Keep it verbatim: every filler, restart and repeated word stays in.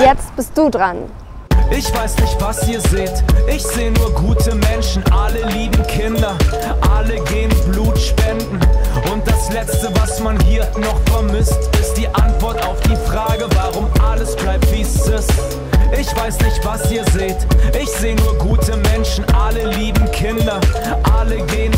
Jetzt bist du dran. Ich weiß nicht, was ihr seht, ich sehe nur gute Menschen. Alle lieben Kinder, alle gehen Blut spenden. Und das Letzte, was man hier noch vermisst, ist die Antwort auf die Frage, warum alles bleibt, wie es ist. Ich weiß nicht, was ihr seht, ich sehe nur gute Menschen. Alle lieben Kinder, alle gehen